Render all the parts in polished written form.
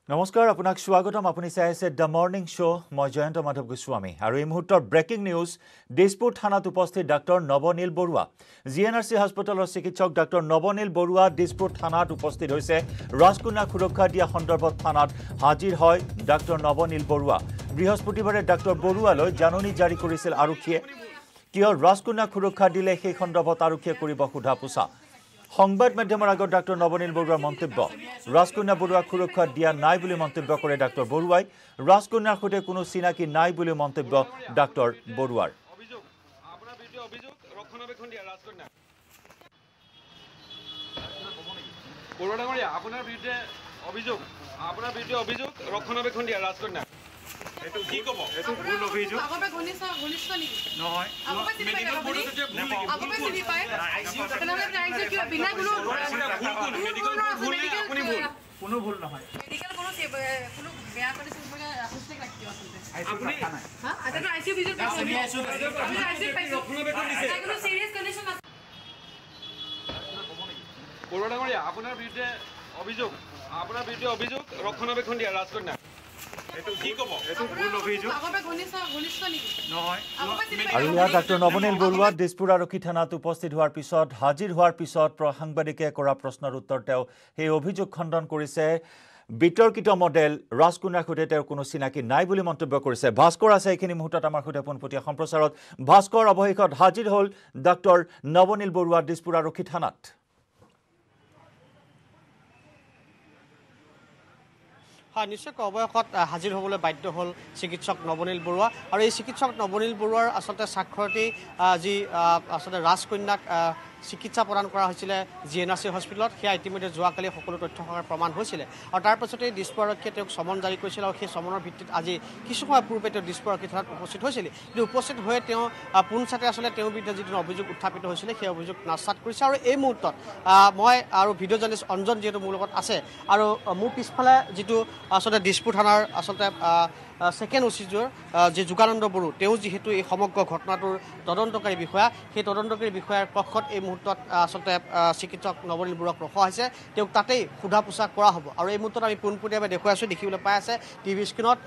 নমস্কাৰ আপোনাক স্বাগতম আপুনি চাই আছে দ্য মৰ্নিং শ্ব মই জয়ন্ত মাধৱ গোস্বামী আৰু এই মুহূৰ্তৰ ব্ৰেকিং নিউজ দিছপুৰ থানাত উপস্থিত ডাক্তৰ নৱনীল বৰুৱা জিএনআৰসি হাস্পতালৰ চিকিৎসক ডাক্তৰ নৱনীল বৰুৱা দিছপুৰ থানাত উপস্থিত হৈছে ৰাজকন্যা সুৰক্ষা দিয়া সন্দৰ্ভত থানাত হাজিৰ হয় ডাক্তৰ নৱনীল বৰুৱা বৃহস্পতিবাৰে ডাক্তৰ বৰুৱালৈ জাননী জাৰি কৰিছিল আৰক্ষীয়ে কিয় ৰাজকন্যা সুৰক্ষা দিলে সেই সন্দৰ্ভত আৰক্ষীয়ে কৰিব সোধা পোছা সংবাদ মাধ্যমৰ আগত ডাক্তৰ নৱনীল বৰুৱাৰ মন্তব্য ৰাজকন্যা বৰুৱাক সুৰক্ষা দিয়া নাই বুলি মন্তব্য কৰে ডাক্তৰ বৰুৱাই ৰাজকন্যাৰ সৈতে কোনো চিনাকি নাই বুলি মন্তব্য ডাক্তৰ বৰুৱাৰ আপোনাৰ বিৰুদ্ধে অভিযোগ ৰক্ষণাবেক্ষণ দিয়া ৰাজকন্যা এটো কি কব এটো ভুল অভিযোগ আগতে ঘনিষ্ঠ নেকি নহয় মেডিকেল বোৰ্ড যে ভুল আগতে চিনি পায় তেনেহলে আইসি কি বিনা কোনো মেডিকেল ভুল আপুনি ভুল কোনো ভুল নহয় মেডিকেল কোনো বেয়া কৰি চিনবলে ৰাখিছে লাগি আছে আপুনি হা আটা আইসি অভিযোগ আইসি পাইছো ৰক্ষণাবেক্ষণ দিছে কোনো সিৰিয়াস কন্ডিশন আছে কৰোডাঙৰীয়া আপোনাৰ বিৰুদ্ধে অভিযোগ ৰক্ষণাবেক্ষণ দিয়া ৰাজকন্যা আৰু ইয়াত ডাক্তৰ নৱনীল বৰুৱা দিছপুৰ আৰক্ষী থানাত উপস্থিত হোৱাৰ পিছত হাজিৰ হোৱাৰ পিছত সাংবাদিকে কৰা প্ৰশ্নৰ উত্তৰ তেওঁ সেই অভিযোগ খণ্ডন কৰিছে বিতৰ্কিত মডেল ৰাজকন্যাৰ সৈতে তেওঁৰ কোনো চিনাকি নাই বুলি মন্তব্য কৰিছে ভাস্কৰ আছে এইখিনি মুহূৰ্তত আমাৰ সৈতে পোনপটীয়া সম্প্ৰচাৰত ভাস্কৰ অৱশেষত হাজিৰ হ'ল ডাক্তৰ নৱনীল বৰুৱা দিছপুৰ আৰক্ষী থানাত নিশ্চয়কৈ অৱশেষত হাজিৰ হ'বলৈ বাধ্য হ'ল চিকিৎসক নৱনীল বৰুৱা আৰু এই চিকিৎসক নৱনীল বৰুৱাৰ আচলতে স্বাক্ষৰতেই যি আচলতে ৰাজকন্যাক চিকিৎসা প্ৰদান কৰা হৈছিলে জিএনআৰসি হস্পিটেলত সেয়া ইতিমধ্যে যোৱাকালি সকলো তথ্য প্ৰমাণ হৈছিলে আৰু তাৰ পাছতেই দিছপুৰ আৰক্ষীয়ে তেওঁক সমন জাৰি কৰিছিল আৰু সেই সমনৰ ভিত্তিত আজি কিছু সময় পূৰ্বে তেওঁ দিছপুৰ আৰক্ষী থানাত উপস্থিত হৈছিল কিন্তু উপস্থিত হৈ তেওঁ পোনচাতে আচলতে তেওঁৰ বিৰুদ্ধে যিটো অভিযোগ উত্থাপিত হৈছিলে সেই অভিযোগ নাচাত কৰিছে আৰু এই মুহূৰ্তত মই আৰু ভিডিঅ' জাৰ্নেলিষ্ট অঞ্জন যিহেতু মোৰ লগত আছে আৰু মোৰ পিছফালে যিটো আচলতে দিছপুৰ থানাৰ আচলতে ছেকেণ্ড অচিজৰ যি যোগানন্দ বড়ো তেওঁ যিহেতু এই সমগ্ৰ ঘটনাটোৰ তদন্তকাৰী বিষয়া সেই তদন্তকাৰী বিষয়াৰ কক্ষত এই মুহূৰ্তত আচলতে চিকিৎসক নৱনীল বৰুৱাক ৰখোৱা হৈছে তেওঁক তাতেই সোধা পোছা কৰা হ'ব আৰু এই মুহূৰ্তত আমি পোনপটীয়াভাৱে দেখুৱাই আছোঁ দেখিবলৈ পাই আছে টিভি স্ক্ৰীণত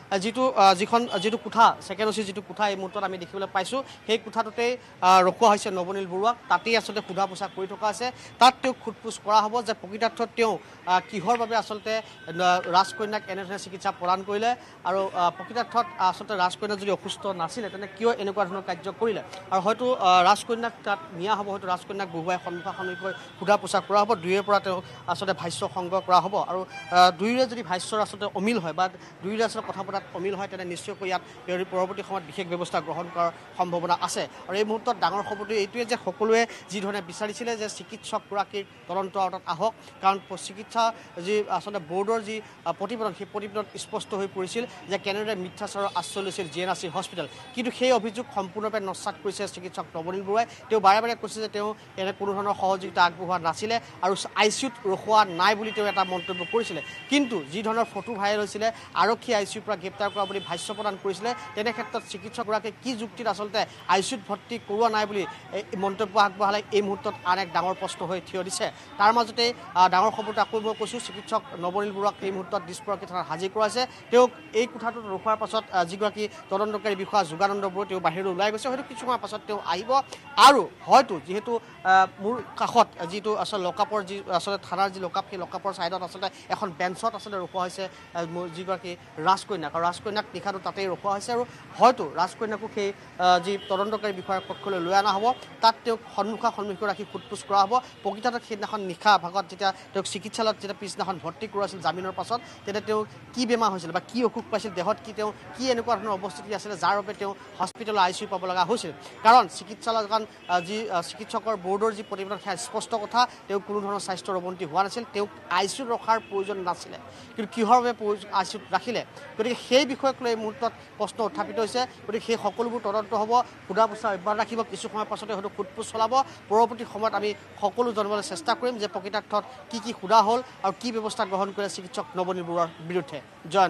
যিটো কোঠা ছেকেণ্ড অচি যিটো কোঠা এই মুহূৰ্তত আমি দেখিবলৈ পাইছোঁ সেই কোঠাটোতেই ৰখোৱা হৈছে নৱনীল বৰুৱাক তাতেই আচলতে সোধা পোছা কৰি থকা আছে তাত তেওঁক সোধপোছ কৰা হ'ব যে প্ৰকৃতাৰ্থত তেওঁ কিহৰ বাবে আচলতে ৰাজকন্যাক এনেধৰণে চিকিৎসা প্ৰদান কৰিলে আৰু প্ৰকৃতাৰ্থত আচলতে ৰাজকন্যা যদি অসুস্থ নাছিলে তেনে কিয় এনেকুৱা ধৰণৰ কাৰ্য কৰিলে আৰু হয়তো ৰাজকন্যাক তাত নিয়া হ'ব হয়তো ৰাজকন্যাক বহুৱাই সন্মুখাসন্মুখীকৈ সোধা পোছা কৰা হ'ব দুয়োৰে পৰা তেওঁক আচলতে ভাষ্য সংগ্ৰহ কৰা হ'ব আৰু দুয়োৰে যদি ভাষ্যৰ আচলতে অমিল হয় বা দুয়োৰে আচলতে কথা পতাত অমিল হয় তেনে নিশ্চয়কৈ ইয়াত পৰৱৰ্তী সময়ত বিশেষ ব্যৱস্থা গ্ৰহণ কৰাৰ সম্ভাৱনা আছে আৰু এই মুহূৰ্তত ডাঙৰ খবৰটো এইটোৱে যে সকলোৱে যিধৰণে বিচাৰিছিলে যে চিকিৎসকগৰাকীৰ তদন্ত আওতাত আহক কাৰণ চিকিৎসা যি আচলতে বৰ্ডৰ যি প্ৰতিবেদন সেই প্ৰতিবেদনত স্পষ্ট হৈ পৰিছিল যে কেনেদৰে মিথ্যাচাৰৰ আশ্ৰয় লৈছিল জিএনআৰসি হস্পিটেল কিন্তু সেই অভিযোগ সম্পূৰ্ণৰূপে নস্যাৎ কৰিছে চিকিৎসক নৱনীল বৰুৱাই তেওঁ বাৰে বাৰে কৈছে যে তেওঁ এনে কোনো ধৰণৰ সহযোগিতা আগবঢ়োৱা নাছিলে আৰু ICUত ৰখোৱা নাই বুলি তেওঁ এটা মন্তব্য কৰিছিলে কিন্তু যি ধৰণৰ ফটো ভাইৰেল হৈছিলে আৰক্ষী ICUৰ পৰা গ্ৰেপ্তাৰ কৰা বুলি ভাষ্য প্ৰদান কৰিছিলে তেনে ক্ষেত্ৰত চিকিৎসকগৰাকীয়ে কি যুক্তিত আচলতে ICUত ভৰ্তি কৰোৱা নাই বুলি মন্তব্য আগবঢ়ালে এই মুহূৰ্তত আন এক ডাঙৰ প্ৰশ্ন হৈ থিয় দিছে তাৰ মাজতে ডাঙৰ খবৰটো আকৌ মই কৈছোঁ চিকিৎসক নৱনীল বৰুৱাক এই মুহূৰ্তত দিছপুৰ আৰক্ষী থানাত হাজিৰ কৰাইছে তেওঁক এই কোঠাটোত ৰখোৱাৰ পাছত যিগৰাকী তদন্তকাৰী বিষয়া যোগানন্দ বড়ো তেওঁ বাহিৰলৈ ওলাই গৈছে হয়তো কিছু সময়ৰ পাছত তেওঁ আহিব আৰু হয়তো যিহেতু মোৰ কাষত যিটো আচলতে লকআপৰ যি আচলতে থানাৰ যি লকআপ সেই লকআপৰ ছাইডত আচলতে এখন বেঞ্চত আচলতে ৰখোৱা হৈছে যিগৰাকী ৰাজকন্যাক আৰু ৰাজকন্যাক নিশাটো তাতেই ৰখোৱা হৈছে আৰু হয়তো ৰাজকন্যাকো সেই যি তদন্তকাৰী বিষয়াৰ কক্ষলৈ লৈ অনা হ'ব তাত তেওঁক সন্মুখী ৰাখি সোধপোছ কৰা হ'ব প্ৰকৃততে সেইদিনাখন নিশা ভাগত যেতিয়া তেওঁক চিকিৎসালয়ত যেতিয়া পিছদিনাখন ভৰ্তি কৰোৱাইছিল জামিনৰ পাছত তেতিয়া তেওঁ কি বেমাৰ হৈছিল বা কি অসুখ পাইছিল দেহত কি এনেকুৱা ধৰণৰ অৱস্থিতি আছিলে যাৰ বাবে তেওঁ হস্পিটেলৰ ICU পাব লগা হৈছিল কাৰণ চিকিৎসালয়খন যি চিকিৎসকৰ বৰ্ডৰ যি প্ৰতিবেদন সেয়া স্পষ্ট কথা তেওঁ কোনো ধৰণৰ স্বাস্থ্যৰ অৱনতি হোৱা নাছিল তেওঁক ICUত ৰখাৰ প্ৰয়োজন নাছিলে কিন্তু কিহৰ বাবে ICUত ৰাখিলে গতিকে সেই বিষয়ক লৈ এই মুহূৰ্তত প্ৰশ্ন উত্থাপিত হৈছে গতিকে সেই সকলোবোৰ তদন্ত হ'ব সোধা পোছা অব্যাহত ৰাখিব কিছু সময়ৰ পাছতে হয়তো সোধপোছ চলাব পৰৱৰ্তী সময়ত আমি সকলো জানিবলৈ চেষ্টা কৰিম যে প্ৰকৃতাৰ্থত কি সোধা হ'ল আৰু কি ব্যৱস্থা গ্ৰহণ কৰে চিকিৎসক নৱনীল বৰুৱাৰ বিৰুদ্ধে জয়ন্ত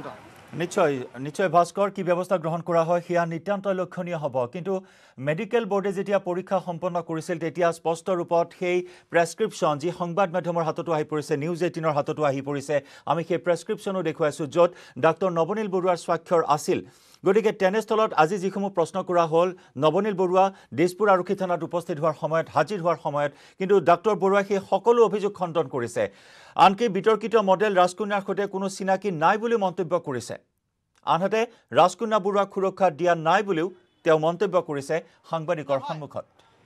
নিশ্চয় নিশ্চয় ভাস্কৰ কি ব্যৱস্থা গ্ৰহণ কৰা হয় সেয়া নিতান্ত লক্ষণীয় হ'ব কিন্তু মেডিকেল বোৰ্ডে যেতিয়া পৰীক্ষা সম্পন্ন কৰিছিল তেতিয়া স্পষ্ট ৰূপত সেই প্ৰেছক্ৰিপশ্যন যি সংবাদ মাধ্যমৰ হাততো আহি পৰিছে নিউজ 18ৰ হাততো আহি পৰিছে আমি সেই প্ৰেছক্ৰিপশ্যনো দেখুৱাইছোঁ য'ত ডাক্তৰ নৱনীল বৰুৱাৰ স্বাক্ষৰ আছিল গতিকে তেনেস্থলত আজি যিসমূহ প্ৰশ্ন কৰা হ'ল নৱনীল বৰুৱা দিছপুৰ আৰক্ষী থানাত উপস্থিত হোৱাৰ সময়ত হাজিৰ হোৱাৰ সময়ত কিন্তু ডাক্তৰ বৰুৱাই সেই সকলো অভিযোগ খণ্ডন কৰিছে আনকি বিতৰ্কিত মডেল ৰাজকন্যাৰ সৈতে কোনো চিনাকি নাই বুলি মন্তব্য কৰিছে আনহাতে ৰাজকন্যা বৰুৱাক সুৰক্ষা দিয়া নাই বুলিও তেওঁ মন্তব্য কৰিছে সাংবাদিকৰ সন্মুখত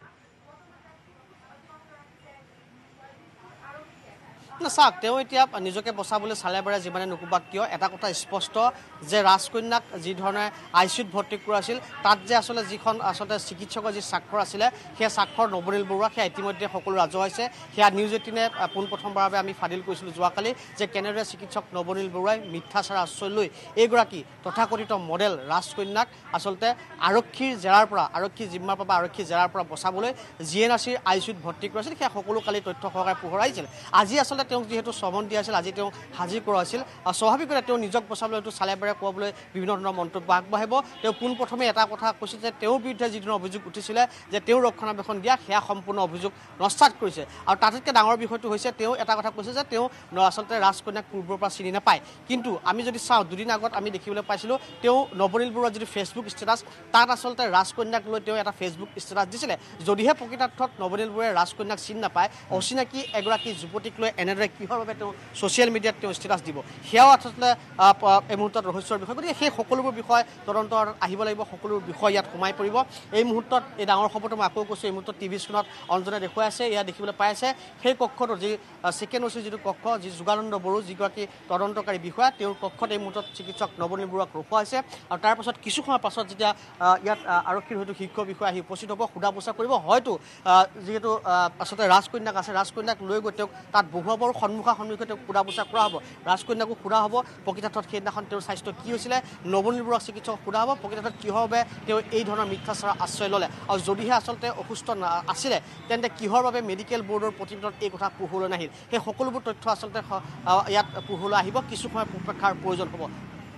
চাওক তেওঁ এতিয়া নিজকে বচাবলৈ চালে বাৰে যিমানে নুকুবাক কিয় এটা কথা স্পষ্ট যে ৰাজকন্যাক যি ধৰণে আইচিউত ভৰ্তি কৰা আছিল তাত যে আচলতে যিখন আচলতে চিকিৎসকৰ যি স্বাক্ষৰ আছিলে সেই স্বাক্ষৰ নৱনীল বৰুৱা সেয়া ইতিমধ্যে সকলো ৰাজহুৱা হৈছে সেয়া নিউজ 18 পোনপ্ৰথমবাৰৰ বাবে আমি ফাদিল কৰিছিলোঁ যোৱাকালি যে কেনেদৰে চিকিৎসক নৱনীল বৰুৱাই মিথ্যাচাৰ আশ্ৰয় লৈ এইগৰাকী তথাকথিত মডেল ৰাজকন্যাক আচলতে আৰক্ষীৰ জেৰাৰ পৰা আৰক্ষী জিম্মাৰ পৰা আৰক্ষীৰ জেৰাৰ পৰা বচাবলৈ জিএনআৰচিৰ আইচিউত ভৰ্তি কৰিছিল সেয়া সকলো কালি তথ্য সহকাৰে পোহৰ আহিছিল আজি আচলতে তেওঁক যেহেতু সমন দিয়া আছিল আজি তেওঁ হাজিৰ কৰা হৈছিল স্বাভাৱিকতে তেওঁ নিজক বচাবলৈ এইটো চালে বাৰে কোৱাবলৈ বিভিন্ন ধৰণৰ মন্তব্য আগবাঢ়িব তেওঁ পোনপ্ৰথমে এটা কথা কৈছিল যে তেওঁৰ বিৰুদ্ধে যি ধৰণৰ অভিযোগ উঠিছিলে যে তেওঁ ৰক্ষণাবেক্ষণ দিয়া সেয়া সম্পূৰ্ণ অভিযোগ নস্যাৎ কৰিছে আৰু তাতকৈ ডাঙৰ বিষয়টো হৈছে তেওঁ এটা কথা কৈছে যে তেওঁ আচলতে ৰাজকন্যাক পূৰ্বৰ পৰা চিনি নাপায় কিন্তু আমি যদি চাওঁ দুদিন আগত আমি দেখিবলৈ পাইছিলোঁ তেওঁ নৱনীল বৰুৱাৰ যিটো ফেচবুক ষ্টেটাছ তাত আচলতে ৰাজকন্যাক লৈ তেওঁ এটা ফেচবুক ষ্টেটাছ দিছিলে যদিহে প্ৰকৃতাৰ্থত নৱনীল বৰুৱাই ৰাজকন্যাক চিনি নাপায় অচিনাকি এগৰাকী যুৱতীক লৈ এনেদৰে কিহৰ বাবে তেওঁ ছ'চিয়েল মিডিয়াত তেওঁ ষ্টেটাছ দিব সেয়াও আচলতে এই মুহূৰ্তত ৰহস্যৰ বিষয় গতিকে সেই সকলোবোৰ বিষয় তদন্তৰ আহিব লাগিব সকলোবোৰ বিষয় ইয়াত সোমাই পৰিব এই মুহূৰ্তত এই ডাঙৰ খবৰটো মই আকৌ কৈছোঁ এই মুহূৰ্তত টিভি স্ক্ৰীণত অঞ্জনে দেখুৱাই আছে এয়া দেখিবলৈ পাই আছে সেই কক্ষটোৰ যি ছেকেণ্ড অ'চিৰ যিটো কক্ষ যি যোগানন্দ বড়ো যিগৰাকী তদন্তকাৰী বিষয়া তেওঁৰ কক্ষত এই মুহূৰ্তত চিকিৎসক নৱনীল বৰুৱাক ৰখোৱা হৈছে আৰু তাৰ পাছত কিছু সময়ৰ পাছত যেতিয়া ইয়াত আৰক্ষীৰ হয়তো শীৰ্ষ বিষয়া আহি উপস্থিত হ'ব সোধা পোছা কৰিব হয়তো যিহেতু আচলতে ৰাজকন্যাক আছে ৰাজকন্যাক লৈ গৈ তেওঁক তাত বহুৱাবৰ সন্মুখে তেওঁক সোধা পোছা কৰা হ'ব ৰাজকন্যাকো সোধা হ'ব প্ৰকৃতাৰ্থত সেইদিনাখন তেওঁৰ স্বাস্থ্য কি হৈছিলে নৱনীল বৰুৱাক চিকিৎসক সোধা হ'ব প্ৰকৃতাৰ্থত কিহৰ বাবে তেওঁ এই ধৰণৰ মিথ্যাচাৰ আশ্ৰয় ল'লে আৰু যদিহে আচলতে অসুস্থ আছিলে তেন্তে কিহৰ বাবে মেডিকেল বৰ্ডৰ প্ৰতিবেদনত এই কথা পোহৰলৈ নাহিল সেই সকলোবোৰ তথ্য আচলতে ইয়াত পোহৰলৈ আহিব কিছু সময় প্ৰতীক্ষাৰ প্ৰয়োজন হ'ব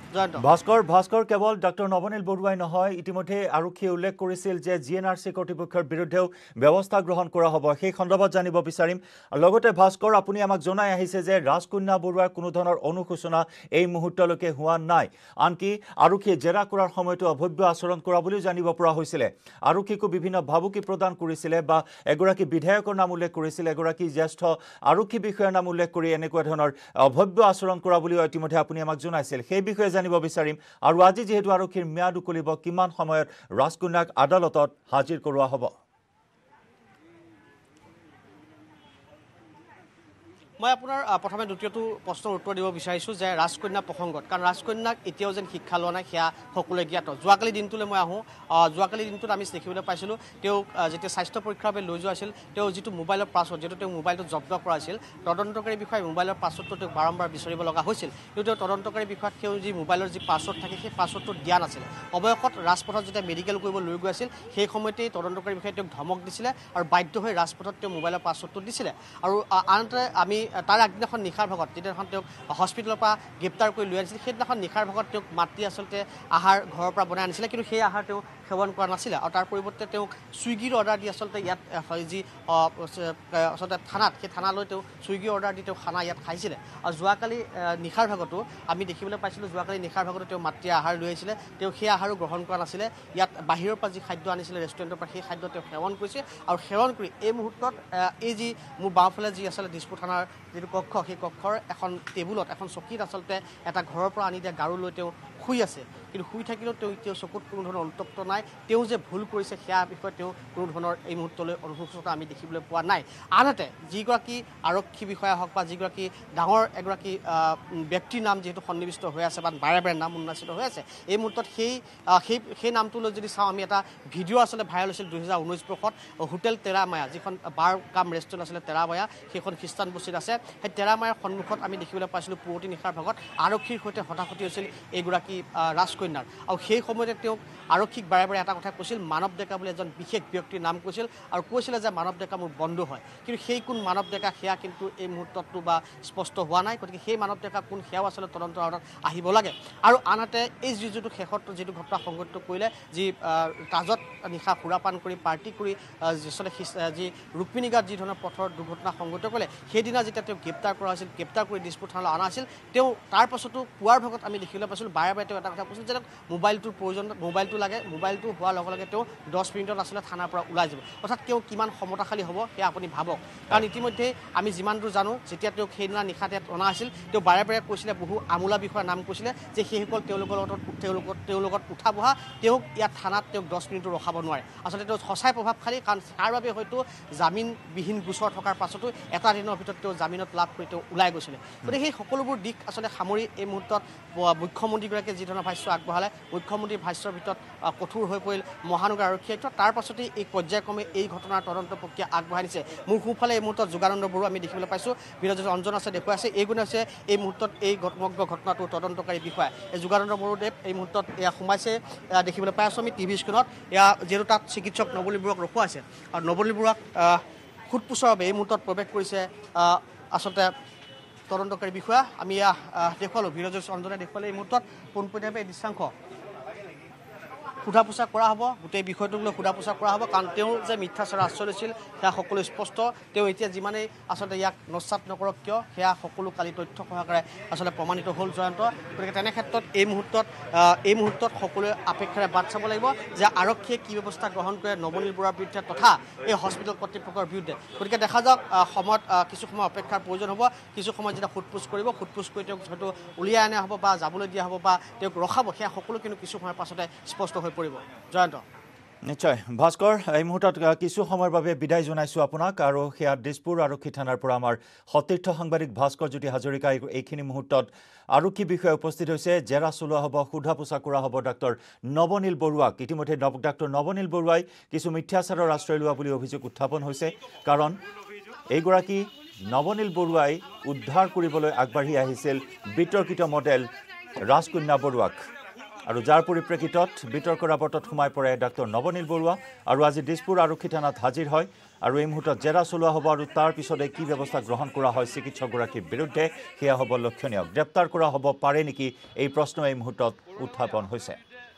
ভাস্কৰ কেৱল ডাক্তৰ নৱনীল বৰুৱাই নহয় ইতিমধ্যে আৰক্ষীয়ে উল্লেখ কৰিছিল যে জিএনআৰচি কৰ্তৃপক্ষৰ বিৰুদ্ধেও ব্যৱস্থা গ্ৰহণ কৰা হ'ব সেই সন্দৰ্ভত জানিব বিচাৰিম লগতে ভাস্কৰ আপুনি আমাক জনাই আহিছে যে ৰাজকন্যা বৰুৱাৰ কোনো ধৰণৰ অনুশোচনা এই মুহূৰ্তলৈকে হোৱা নাই আনকি আৰক্ষীয়ে জেৰা কৰাৰ সময়তো অভব্য আচৰণ কৰা বুলিও জানিব পৰা হৈছিলে আৰক্ষীকো বিভিন্ন ভাবুকি প্ৰদান কৰিছিলে বা এগৰাকী বিধায়কৰ নাম উল্লেখ কৰিছিলে এগৰাকী জ্যেষ্ঠ আৰক্ষী বিষয়াৰ নাম উল্লেখ কৰি এনেকুৱা ধৰণৰ অভব্য আচৰণ কৰা বুলিও ইতিমধ্যে আপুনি আমাক জনাইছিল সেই বিষয়ে জানিব বিচাৰিম আৰু আজি যেহেতু আৰক্ষীৰ ম্যাদ উকলিব কিমান সময়ত ৰাজকন্যাক আদালতত হাজিৰ কৰোৱা হ'ব মই আপোনাৰ প্ৰথমে দ্বিতীয়টো প্ৰশ্নৰ উত্তৰ দিব বিচাৰিছোঁ যে ৰাজকন্যা প্ৰসংগত কাৰণ ৰাজকন্যাক এতিয়াও যেন শিক্ষা লোৱা নাই সেয়া সকলোৱে জ্ঞাত যোৱাকালি দিনটোলৈ মই আহোঁ যোৱাকালি দিনটোত আমি দেখিবলৈ পাইছিলোঁ তেওঁক যেতিয়া স্বাস্থ্য পৰীক্ষাৰ বাবে লৈ যোৱা আছিল তেওঁ যিটো মোবাইলৰ পাছৱৰ্ড যিহেতু তেওঁ মোবাইলটো জব্দ কৰা আছিল তদন্তকাৰী বিষয়াই মোবাইলৰ পাছৱৰ্ডটো তেওঁক বাৰম্বাৰ বিচাৰিব লগা হৈছিল কিন্তু তেওঁ তদন্তকাৰী বিষয়াক তেওঁ যি মোবাইলৰ যি পাছৱৰ্ড থাকে সেই পাছৱৰ্ডটো দিয়া নাছিলে অৱশেষত ৰাজপথত যেতিয়া মেডিকেল কৰিব লৈ গৈ আছিল সেই সময়তেই তদন্তকাৰী বিষয়াই তেওঁক ধমক দিছিলে আৰু বাধ্য হৈ ৰাজপথত তেওঁ মোবাইলৰ পাছৱৰ্ডটো দিছিলে আৰু আনহাতে আমি তাৰ আগদিনাখন নিশাৰ ভাগত যিদিনাখন তেওঁক হস্পিটেলৰ পৰা গ্ৰেপ্তাৰ কৰি লৈ আনিছিল সেইদিনাখন নিশাৰ ভাগত তেওঁক মাতি আচলতে আহাৰ ঘৰৰ পৰা বনাই আনিছিলে কিন্তু সেই আহাৰ তেওঁ সেৱন কৰা নাছিলে আৰু তাৰ পৰিৱৰ্তে তেওঁক ছুইগিৰ অৰ্ডাৰ দি আচলতে ইয়াত যি আচলতে থানাত সেই থানালৈ তেওঁ ছুইগিৰ অৰ্ডাৰ দি তেওঁ খানা ইয়াত খাইছিলে আৰু যোৱাকালি নিশাৰ ভাগতো আমি দেখিবলৈ পাইছিলোঁ যোৱাকালি নিশাৰ ভাগতো তেওঁ মাতৃয়ে আহাৰ লৈ আহিছিলে তেওঁ সেই আহাৰো গ্ৰহণ কৰা নাছিলে ইয়াত বাহিৰৰ পৰা যি খাদ্য আনিছিলে ৰেষ্টুৰেণ্টৰ পৰা সেই খাদ্য তেওঁ সেৱন কৰিছে আৰু সেৱন কৰি এই মুহূৰ্তত এই যি মোৰ বাওঁফালে যি আচলতে দিছপুৰ থানাৰ যিটো কক্ষ সেই কক্ষৰ এখন টেবুলত এখন চকীত আচলতে এটা ঘৰৰ পৰা আনি দিয়া গাৰু লৈ তেওঁ শুই আছে কিন্তু শুই থাকিলেও তেওঁ চকুত কোনো ধৰণৰ অনুতপ্ত নাই তেওঁ যে ভুল কৰিছে সেয়া বিষয়ে তেওঁ কোনো ধৰণৰ এই মুহূৰ্তলৈ অনুশোচনা আমি দেখিবলৈ পোৱা নাই আনহাতে যিগৰাকী আৰক্ষী বিষয়া হওক বা যিগৰাকী ডাঙৰ এগৰাকী ব্যক্তিৰ নাম যিহেতু সন্নিৱিষ্ট হৈ আছে বা বাৰে বাৰে নাম উন্মোচিত হৈ আছে এই মুহূৰ্তত সেই নামটোলৈ যদি চাওঁ আমি এটা ভিডিঅ' আচলতে ভাইৰেল হৈছিল 2019 বৰ্ষত হোটেল তেৰামায়া যিখন বাৰ কাম ৰেষ্টুৰেণ্ট আছিলে তেৰামায়া সেইখন খ্ৰীষ্টান বস্তিত আছে সেই তেৰামায়াৰ সন্মুখত আমি দেখিবলৈ পাইছিলোঁ পুৱতি নিশাৰ ভাগত আৰক্ষীৰ সৈতে হতাহতি হৈছিল এইগৰাকী ৰাজকন্যাৰ আৰু সেই সময়তে তেওঁক আৰক্ষীক বাৰে বাৰে এটা কথা কৈছিল মানৱ ডেকা বুলি এজন বিশেষ ব্যক্তিৰ নাম কৈছিল আৰু কৈছিলে যে মানৱ ডেকা মোৰ বন্ধু হয় কিন্তু সেই কোন মানৱ ডেকা সেয়া কিন্তু এই মুহূৰ্তটো বা স্পষ্ট হোৱা নাই গতিকে সেই মানৱ ডেকা কোন সেয়াও আচলতে তদন্তৰ আঁৰত আহিব লাগে আৰু আনহাতে এই যিটো শেষত যিটো ঘটনা সংঘটিত কৰিলে যি তাজত নিশা সুৰাপান কৰি পাৰ্টি কৰি আচলতে যি ৰুক্মিণী গাঁৱত যি ধৰণৰ পথৰ দুৰ্ঘটনা সংঘটিত কৰিলে সেইদিনা যেতিয়া তেওঁক গ্ৰেপ্তাৰ কৰা হৈছিল গ্ৰেপ্তাৰ কৰি দিছপুৰ থানালৈ অনা আছিল তেওঁ তাৰ পাছতো পুৱাৰ ভাগত আমি দেখিবলৈ পাইছিলোঁ বাৰে বাৰে তেওঁ এটা কথা কৈছিল যে মোবাইলটোৰ প্ৰয়োজন মোবাইলটো লাগে মোবাইলটো হোৱাৰ লগে লগে তেওঁ 10 মিনিটত আচলতে থানাৰ পৰা ওলাই যাব অৰ্থাৎ তেওঁ কিমান সমতাশালী হ'ব সেয়া আপুনি ভাবক কাৰণ ইতিমধ্যে আমি যিমান দূৰ জানো যেতিয়া তেওঁক সেইদিনা নিশাতে অনা আছিল তেওঁ বাৰে বাৰে কৈছিলে বহু আমোলা বিষয়ৰ নাম কৈছিলে যে সেইসকল তেওঁলোকৰ লগত উঠা বহা তেওঁক ইয়াত থানাত তেওঁক 10 মিনিটো ৰখাব নোৱাৰে আচলতে তেওঁ সঁচাই প্ৰভাৱশালী কাৰণ তাৰ বাবে হয়তো জামিনবিহীন গোচৰ থকাৰ পাছতো এটা দিনৰ ভিতৰত তেওঁ জামিনত লাভ কৰি তেওঁ ওলাই গৈছিলে গতিকে সেই সকলোবোৰ দিশ আচলতে সামৰি এই মুহূৰ্তত মুখ্যমন্ত্ৰীগৰাকীয়ে যি ধৰণৰ ভাষ্য আগবঢ়ালে মুখ্যমন্ত্ৰীৰ ভাষ্যৰ ভিতৰত কঠোৰ হৈ পৰিল মহানগৰ আৰক্ষী আয়ুক্ত তাৰ পাছতেই এই পৰ্যায়ক্ৰমে এই ঘটনাৰ তদন্ত প্ৰক্ৰিয়া আগবঢ়াই নিছে মোৰ সোঁফালে এই মুহূৰ্তত যোগানন্দ বড়ো আমি দেখিবলৈ পাইছোঁ বীৰজ্যোতি ৰঞ্জন আছে দেখুৱাই আছে এইগুণ আছে এই মুহূৰ্তত এই সমগ্ৰ ঘটনাটোৰ তদন্তকাৰী বিষয়া এই যোগানন্দ বড়োদেৱ এই মুহূৰ্তত এয়া সোমাইছে দেখিবলৈ পাই আছোঁ আমি টিভি স্ক্ৰীণত এয়া যিহেতু তাত চিকিৎসক নৱনীল বৰুৱাক ৰখোৱা আছে আৰু নৱনীল বৰুৱাক সোধপোছৰ বাবে এই মুহূৰ্তত প্ৰৱেশ কৰিছে আচলতে তদন্তকাৰী বিষয়া আমি দেখুৱালোঁ বীৰজ্যোতি ৰঞ্জনে দেখুৱালে এই মুহূৰ্তত পোনপটীয়াভাৱে এই দৃশ্যাংশ সোধা পোছা কৰা হ'ব গোটেই বিষয়টোক লৈ সোধা পোছা কৰা হ'ব কাৰণ তেওঁ যে মিথ্যাচাৰৰ আশ্ৰয় লৈছিল সেয়া সকলো স্পষ্ট তেওঁ এতিয়া যিমানেই আচলতে ইয়াক নস্যাৎ নকৰক কিয় সেয়া সকলো কালি তথ্য সহকাৰে আচলতে প্ৰমাণিত হ'ল জয়ন্ত গতিকে তেনে ক্ষেত্ৰত এই মুহূৰ্তত সকলোৱে আপেক্ষাৰে বাট চাব লাগিব যে আৰক্ষীয়ে কি ব্যৱস্থা গ্ৰহণ কৰে নৱনীল বৰুৱাৰ বিৰুদ্ধে তথা এই হস্পিটেল কৰ্তৃপক্ষৰ বিৰুদ্ধে গতিকে দেখা যাওক সময়ত কিছু সময় অপেক্ষাৰ প্ৰয়োজন হ'ব কিছু সময় যেতিয়া সোধপোছ কৰিব সোধপোছ কৰি তেওঁক হয়তো উলিয়াই অনা হ'ব বা যাবলৈ দিয়া হ'ব বা তেওঁক ৰখাব সেয়া সকলো কিন্তু কিছু সময়ৰ পাছতে স্পষ্ট হৈ পৰিব জয়ন্ত নিশ্চয় ভাস্কৰ এই মুহূৰ্তত কিছু সময়ৰ বাবে বিদায় জনাইছোঁ আপোনাক আৰু সেয়া দিছপুৰ আৰক্ষী থানাৰ পৰা আমাৰ সতীৰ্থ সাংবাদিক ভাস্কৰ জ্যোতি হাজৰিকা এইখিনি মুহূৰ্তত আৰক্ষী বিষয়া উপস্থিত হৈছে জেৰা চলোৱা হ'ব সোধা পোছা কৰা হ'ব ডাক্তৰ নৱনীল বৰুৱাক ইতিমধ্যে ডাক্তৰ নৱনীল বৰুৱাই কিছু মিথ্যাচাৰৰ আশ্ৰয় লোৱা বুলি অভিযোগ উত্থাপন হৈছে কাৰণ এইগৰাকী নৱনীল বৰুৱাই উদ্ধাৰ কৰিবলৈ আগবাঢ়ি আহিছিল বিতৰ্কিত মডেল ৰাজকন্যা বৰুৱাক আৰু যাৰ পৰিপ্ৰেক্ষিতত বিতৰ্কৰ আৱৰ্তত সোমাই পৰে ডাক্তৰ নৱনীল বৰুৱা আৰু আজি দিছপুৰ আৰক্ষী থানাত হাজিৰ হয় আৰু এই মুহূৰ্তত জেৰা চলোৱা হ'ব আৰু তাৰ পিছতে কি ব্যৱস্থা গ্ৰহণ কৰা হয় চিকিৎসকগৰাকীৰ বিৰুদ্ধে সেয়া হ'ব লক্ষণীয় গ্ৰেপ্তাৰ কৰা হ'ব পাৰে নেকি এই প্ৰশ্ন এই মুহূৰ্তত উত্থাপন হৈছে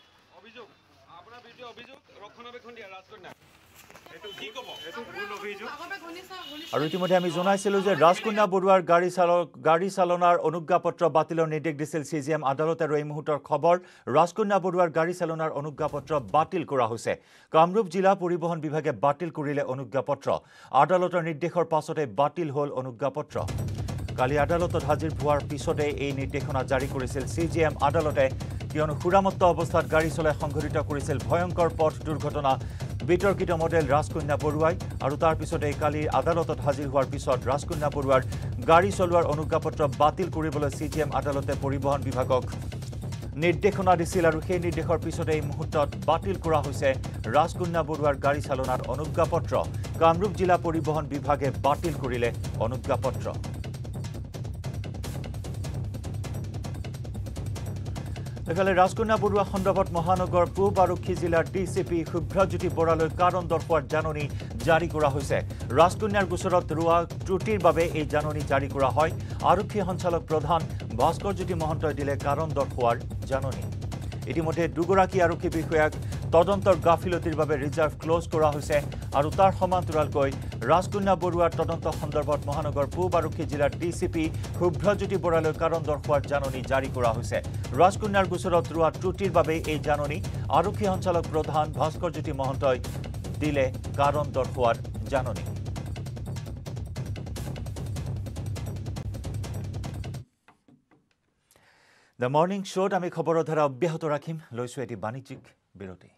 আৰু ইতিমধ্যে আমি জনাইছিলোঁ যে ৰাজকন্যা বৰুৱাৰ গাড়ী চালনাৰ অনুজ্ঞাপত্ৰ বাতিলৰ নিৰ্দেশ দিছিল CJM আদালত আৰু এই মুহূৰ্তৰ খবৰ ৰাজকন্যা বৰুৱাৰ গাড়ী চালনাৰ অনুজ্ঞাপত্ৰ বাতিল কৰা হৈছে কামৰূপ জিলা পৰিবহণ বিভাগে বাতিল কৰিলে অনুজ্ঞাপত্ৰ আদালতৰ নিৰ্দেশৰ পাছতে বাতিল হ'ল অনুজ্ঞাপত্ৰ কালি আদালতত হাজিৰ হোৱাৰ পিছতে এই নিৰ্দেশনা জাৰি কৰিছিল CJM আদালতে কিয়নো সুৰামত্ত অৱস্থাত গাড়ী চলাই সংঘটিত কৰিছিল ভয়ংকৰ পথ দুৰ্ঘটনা বিতৰ্কিত মডেল ৰাজকন্যা বৰুৱাই আৰু তাৰ পিছতে কালি আদালতত হাজিৰ হোৱাৰ পিছত ৰাজকন্যা বৰুৱাৰ গাড়ী চলোৱাৰ অনুজ্ঞাপত্ৰ বাতিল কৰিবলৈ CJM আদালতে পৰিবহণ বিভাগক নিৰ্দেশনা দিছিল আৰু সেই নিৰ্দেশৰ পিছতে এই মুহূৰ্তত বাতিল কৰা হৈছে ৰাজকন্যা বৰুৱাৰ গাড়ী চালনাৰ অনুজ্ঞাপত্ৰ কামৰূপ জিলা পৰিবহণ বিভাগে বাতিল কৰিলে অনুজ্ঞাপত্ৰ এফালে ৰাজকন্যা বৰুৱা সন্দৰ্ভত মহানগৰ পূব আৰক্ষী জিলাৰ DCP শুভ্ৰজ্যোতি বৰালৈ কাৰণ দৰ্শোৱাৰ জাননী জাৰি কৰা হৈছে ৰাজকন্যাৰ গোচৰত ৰোৱা ত্ৰুটিৰ বাবে এই জাননী জাৰি কৰা হয় আৰক্ষী সঞ্চালক প্ৰধান ভাস্কৰজ্যোতি মহন্তই দিলে কাৰণ দৰ্শোৱাৰ জাননী ইতিমধ্যে দুগৰাকী আৰক্ষী বিষয়াক তদন্তৰ গাফিলতিৰ বাবে ৰিজাৰ্ভ ক্লোজ কৰা হৈছে আৰু তাৰ সমান্তৰালকৈ ৰাজকন্যা বৰুৱাৰ তদন্ত সন্দৰ্ভত মহানগৰ পূব আৰক্ষী জিলাৰ DCP শুভ্ৰজ্যোতি বৰালৈ কাৰণ দৰ্শোৱাৰ জাননী জাৰি কৰা হৈছে ৰাজকন্যাৰ গোচৰত ৰোৱা ত্ৰুটিৰ বাবে এই জাননী আৰক্ষী সঞ্চালক প্ৰধান ভাস্কৰজ্যোতি মহন্তই দিলে কাৰণ দৰ্শোৱাৰ জাননী The Morning Showত আমি খবৰৰ ধাৰা অব্যাহত ৰাখিম লৈছোঁ এটি বাণিজ্যিক বিৰতি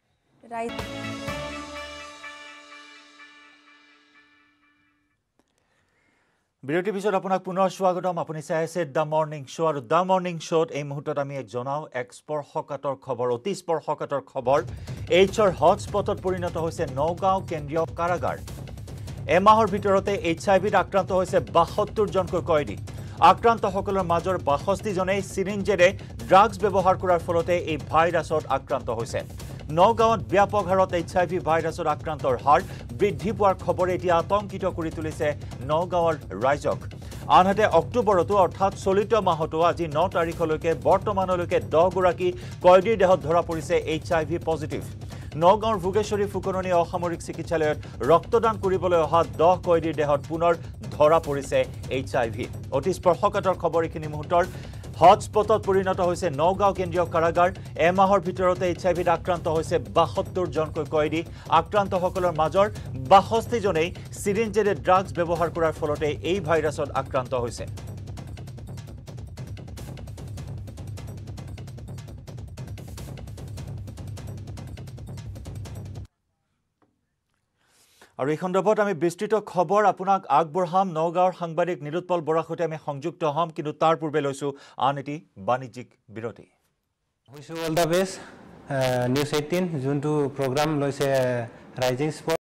বিৰতিৰ পিছত আপোনাক পুনৰ স্বাগতম আপুনি চাই আছে দ্য মৰ্নিং শ্ব' আৰু দ্য মৰ্নিং শ্ব'ত এই মুহূৰ্তত আমি জনাওঁ এক স্পৰ্শকাতৰ খবৰ অতি স্পৰ্শকাতৰ খবৰ এইচৰ হটস্পটত পৰিণত হৈছে নগাঁও কেন্দ্ৰীয় কাৰাগাৰ এমাহৰ ভিতৰতে HIV-ত আক্ৰান্ত হৈছে ৭২জনকৈ কয়দী আক্ৰান্তসকলৰ মাজৰ ৬২জনে চিৰিঞ্জেৰে ড্ৰাগছ ব্যৱহাৰ কৰাৰ ফলতে এই ভাইৰাছত আক্ৰান্ত হৈছে নগাঁৱত ব্যাপক হাৰত HIV ভাইৰাছত আক্ৰান্তৰ হাৰ বৃদ্ধি পোৱাৰ খবৰে এতিয়া আতংকিত কৰি তুলিছে নগাঁৱৰ ৰাইজক আনহাতে অক্টোবৰতো অৰ্থাৎ চলিত মাহতো আজি 9 তাৰিখলৈকে বৰ্তমানলৈকে 10 গৰাকী কয়দীৰ দেহত ধৰা পৰিছে HIV পজিটিভ নগাঁৱৰ ভোগেশ্বৰী ফুকননী অসামৰিক চিকিৎসালয়ত ৰক্তদান কৰিবলৈ অহা 10 কয়দীৰ দেহত পুনৰ ধৰা পৰিছে HIV অতি স্পৰ্শকাতৰ খবৰ এখিনি মুহূৰ্তৰ হটস্পটত পৰিণত হৈছে নগাঁও কেন্দ্ৰীয় কাৰাগাৰ এমাহৰ ভিতৰতে HIV আক্ৰান্ত হৈছে 72 জনকৈ কয়দী আক্ৰান্তসকলৰ মাজৰ 62 জনেই সিৰিঞ্জেৰে ড্ৰাগছ ব্যৱহাৰ কৰাৰ ফলতে এই ভাইৰাছত আক্ৰান্ত হৈছে আৰু এই সন্দৰ্ভত আমি বিস্তৃত খবৰ আপোনাক আগবঢ়াম নগাঁৱৰ সাংবাদিক নিৰুৎপল বৰাৰ সৈতে আমি সংযুক্ত হ'ম কিন্তু তাৰ পূৰ্বে লৈছো আন এটি বাণিজ্যিক বিৰতি wish all the best news 18 যোনটো প্ৰগ্ৰাম লৈছে ৰাইজিং স্পট